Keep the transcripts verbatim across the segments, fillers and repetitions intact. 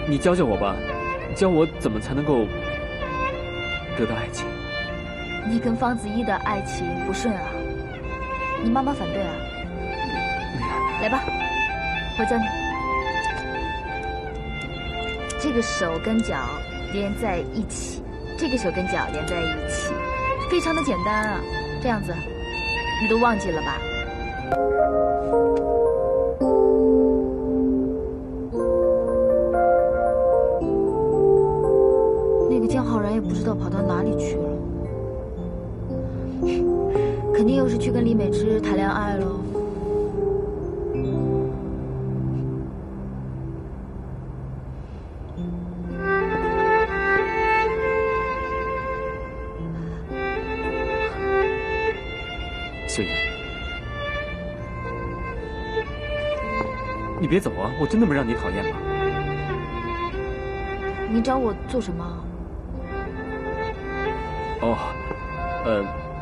你教教我吧，教我怎么才能够得到爱情。 你跟方子怡的爱情不顺啊？你妈妈反对啊？来吧，我教你。这个手跟脚连在一起，这个手跟脚连在一起，非常的简单啊。这样子，你都忘记了吧？那个江浩然也不知道跑到哪里去了，肯定又是去跟李美芝谈恋爱了。 秀妍，你别走啊！我真那么让你讨厌吗？ 你找我做什么？ 哦，呃，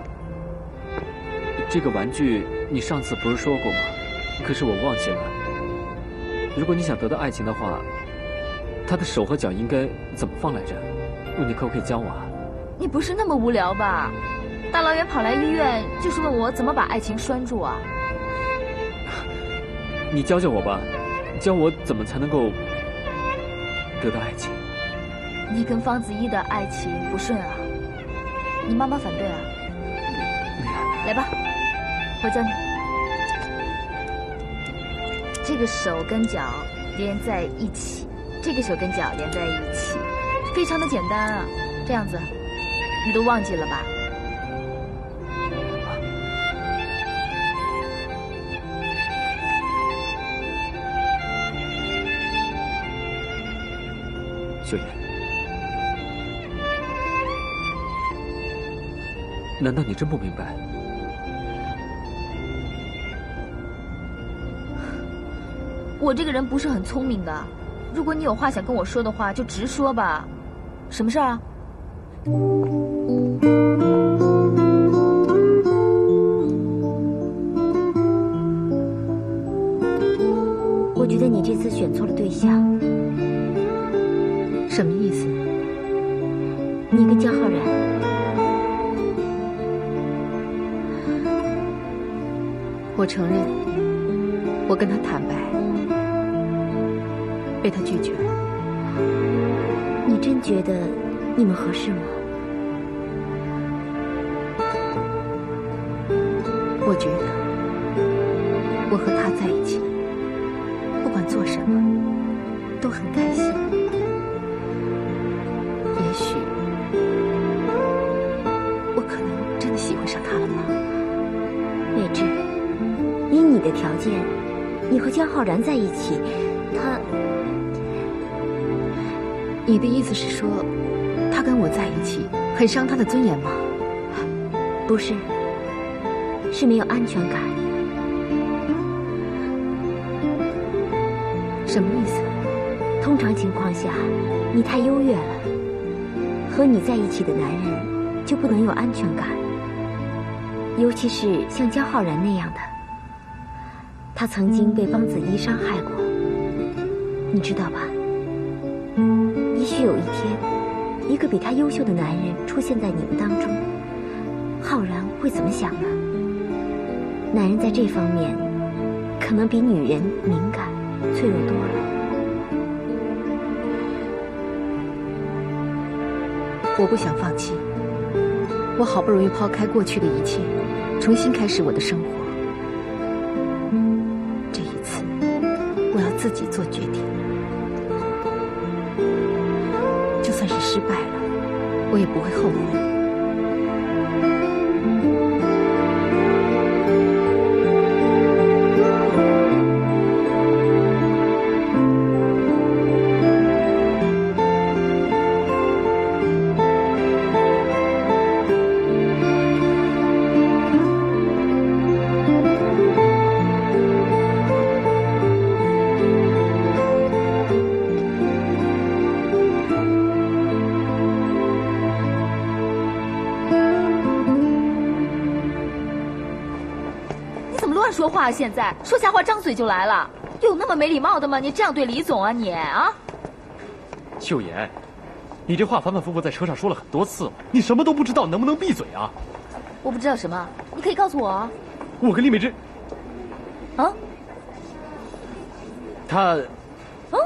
这个玩具你上次不是说过吗？可是我忘记了。如果你想得到爱情的话，他的手和脚应该怎么放来着？你可不可以教我啊？ 你不是那么无聊吧？大老远跑来医院，就是问我怎么把爱情拴住啊？ 你教教我吧，教我怎么才能够得到爱情。 你跟方子怡的爱情不顺啊？你妈妈反对啊？来吧，我教你。这个手跟脚连在一起，这个手跟脚连在一起，非常的简单啊。这样子，你都忘记了吧？ 秀妍，难道你真不明白？ 我这个人不是很聪明的，如果你有话想跟我说的话，就直说吧。什么事儿啊？ 我觉得你这次选错了对象。 什么意思？ 你跟江浩然， 我承认，我跟他坦白，被他拒绝了。 你真觉得你们合适吗？ 我觉得，我和他在一起，不管做什么，都很开心。也许，我可能真的喜欢上他了吗？ 美芝，以你的条件，你和江浩然在一起，他…… 你的意思是说，他跟我在一起很伤他的尊严吗？ 不是，是没有安全感。 什么意思？ 通常情况下，你太优越了，和你在一起的男人就不能有安全感，尤其是像江浩然那样的，他曾经被方子怡伤害过，你知道吧？也许有一天，一个比他优秀的男人出现在你们当中，浩然会怎么想呢？男人在这方面可能比女人敏感脆弱多了。 我不想放弃，我好不容易抛开过去的一切，重新开始我的生活。这一次，我要自己做决定。就算是失败了，我也不会后悔。说话现在说瞎话张嘴就来了，有那么没礼貌的吗？你这样对李总啊你啊？ 秀妍，你这话反反复复在车上说了很多次了，你什么都不知道，能不能闭嘴啊？ 我不知道什么，你可以告诉我啊。 我跟厉美芝， 啊？ 他， 嗯？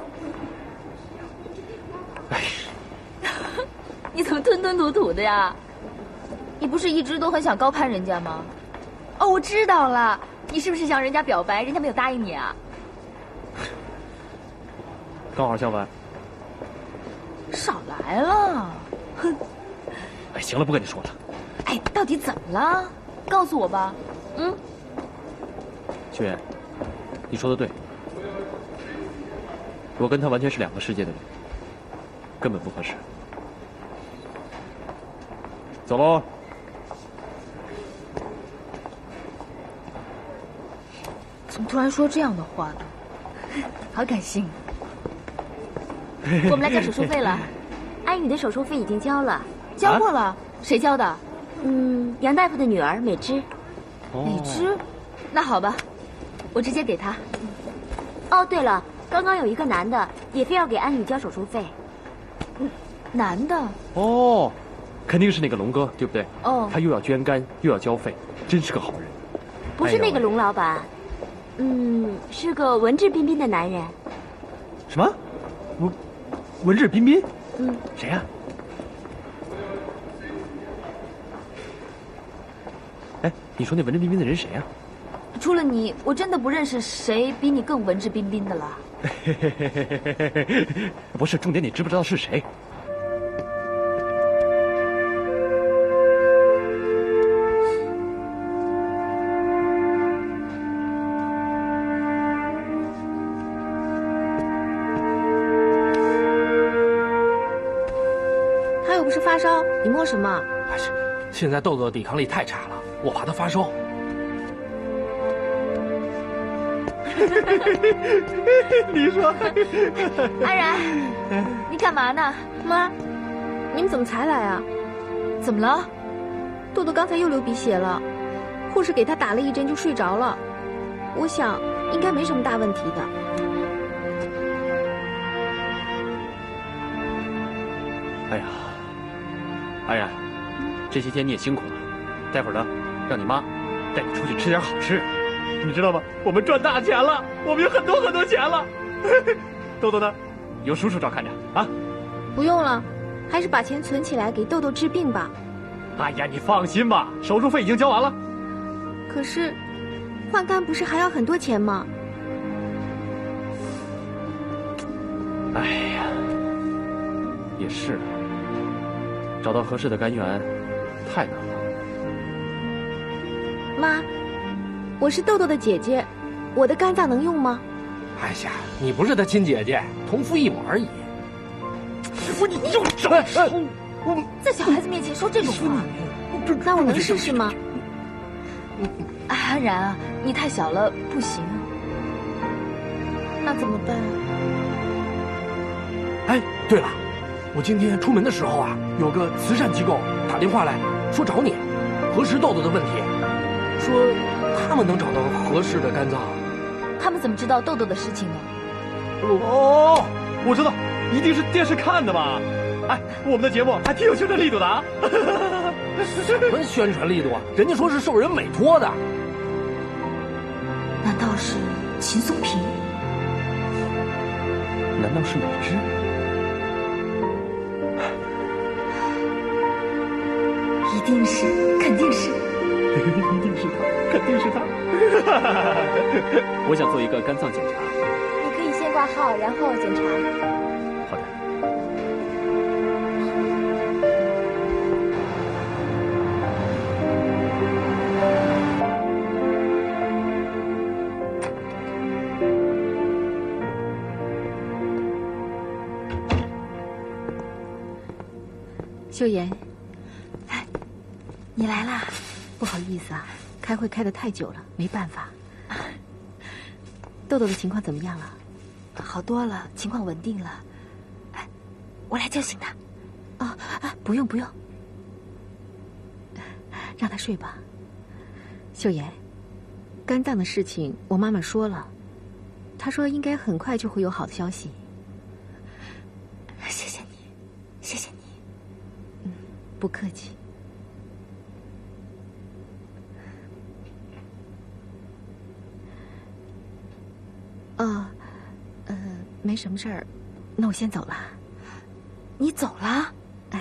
哎， 你怎么吞吞吐吐的呀？你不是一直都很想高攀人家吗？哦，我知道了，你是不是向人家表白，人家没有答应你啊？ 刚好相反。 少来了，哼！ 哎，行了，不跟你说了。 哎，到底怎么了？告诉我吧。嗯。 秀妍，你说的对，我跟他完全是两个世界的人，根本不合适。走喽。 怎么突然说这样的话呢？好感性。我们来交手术费了。 安宇的手术费已经交了。 交过了？啊、谁交的？ 嗯，杨大夫的女儿美芝。 美芝？那好吧，我直接给她。 哦，对了，刚刚有一个男的也非要给安宇交手术费。 嗯，男的？ 哦，肯定是那个龙哥，对不对？ 哦， 他又要捐肝又要交费，真是个好人。 不是那个龙老板，嗯，是个文质彬彬的男人。 什么？文文质彬彬？ 嗯， 谁呀？哎，你说那文质彬彬的人谁呀？ 除了你，我真的不认识谁比你更文质彬彬的了。 不是，重点你知不知道是谁？ 他又不是发烧，你摸什么？ 还是现在豆豆的抵抗力太差了，我怕他发烧。 你说， 安然，你干嘛呢？ 妈，你们怎么才来啊？ 怎么了？ 豆豆刚才又流鼻血了，护士给他打了一针就睡着了。我想应该没什么大问题的。 哎呀，安然，这些天你也辛苦了，待会儿呢，让你妈带你出去吃点好吃。你知道吗？我们赚大钱了，我们有很多很多钱了。豆豆呢？有叔叔照看着啊。 不用了，还是把钱存起来给豆豆治病吧。 哎呀，你放心吧，手术费已经交完了。 可是，换肝不是还要很多钱吗？ 哎呀，也是，找到合适的肝源太难了。 妈，我是豆豆的姐姐，我的肝脏能用吗？ 哎呀，你不是他亲姐姐，同父异母而已。 我你就什么？ 我在小孩子面前说这种话， 那我能试试吗？ 安然啊，你太小了，不行。 那怎么办？ 哎，对了，我今天出门的时候啊，有个慈善机构打电话来说找你，核实豆豆的问题，说他们能找到合适的肝脏。 他们怎么知道豆豆的事情呢？ 哦，我知道，一定是电视看的吧？哎，我们的节目还挺有宣传力度的啊！ 什么宣传力度啊？人家说是受人委托的。 难道是秦松平？ 难道是美芝？ 一定是，肯定是， 一定是他，肯定是他。我想做一个肝脏检查。 你可以先挂号，然后检查。 好的。 秀妍， 哎，你来啦！ 不好意思啊，开会开得太久了，没办法。豆豆的情况怎么样了？ 好多了，情况稳定了。哎，我来叫醒他。 啊啊，不用不用，让他睡吧。秀妍，肝脏的事情我妈妈说了，她说应该很快就会有好的消息。 谢谢谢你。嗯，不客气。哦，呃，没什么事儿，那我先走了。 你走了？ 哎，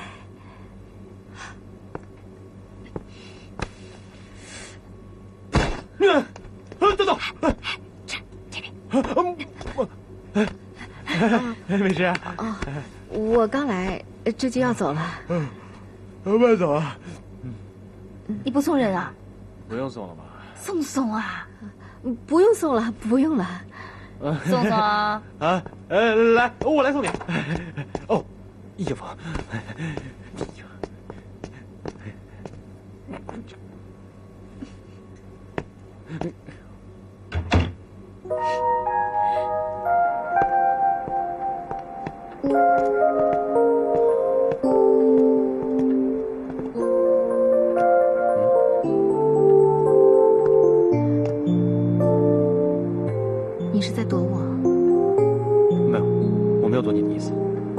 嗯，等等， 这这边。 我，哎，没事啊。 哦，我刚来，这就要走了。 嗯，慢走啊。 你不送人啊？ 不用送了吧？ 送送啊！ 不用送了，不用了。 送送啊！ 啊，呃，来，我来送你。哦，衣服。 你是在躲我？ 没有，我没有躲你的意思。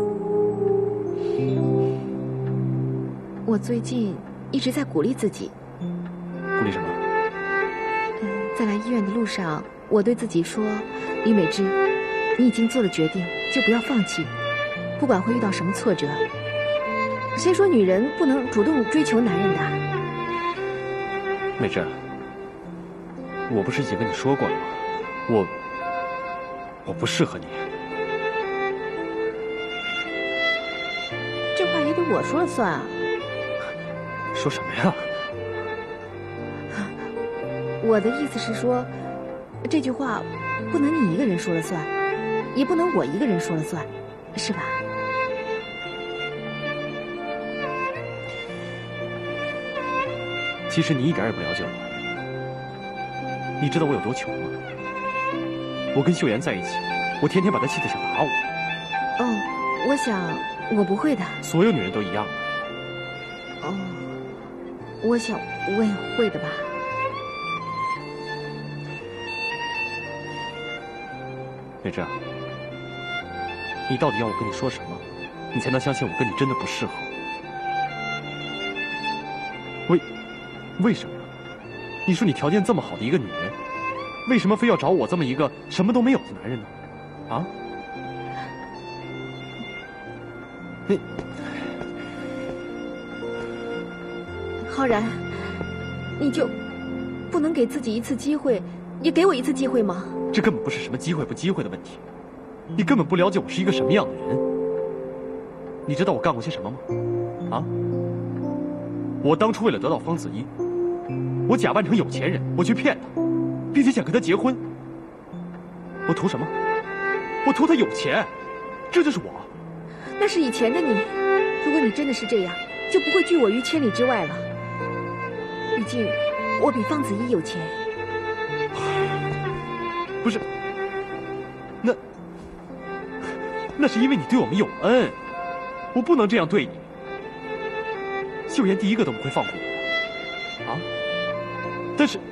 我最近一直在鼓励自己。 鼓励什么？ 嗯，在来医院的路上，我对自己说：“李美芝，你已经做了决定，就不要放弃，不管会遇到什么挫折。谁说女人不能主动追求男人的？” 美芝，我不是已经跟你说过了吗？我我不适合你。 这话也得我说了算啊！ 说什么呀？ 我的意思是说，这句话不能你一个人说了算，也不能我一个人说了算，是吧？ 其实你一点也不了解我。你知道我有多穷吗？我跟秀妍在一起，我天天把她气得想打我。 哦，我想我不会的。 所有女人都一样。 哦，我想我也会的吧。 美芝，你到底要我跟你说什么，你才能相信我跟你真的不适合？为为什么？你说你条件这么好的一个女人，为什么非要找我这么一个什么都没有的男人呢？啊？你浩然，你就不能给自己一次机会，也给我一次机会吗？ 这根本不是什么机会不机会的问题，你根本不了解我是一个什么样的人。你知道我干过些什么吗？啊？我当初为了得到方子怡，我假扮成有钱人，我去骗她，并且想跟她结婚。我图什么？我图她有钱，这就是我。 那是以前的你，如果你真的是这样，就不会拒我于千里之外了。毕竟，我比方子怡有钱。 不是，那那是因为你对我们有恩，我不能这样对你。秀妍第一个都不会放过我，啊！但是，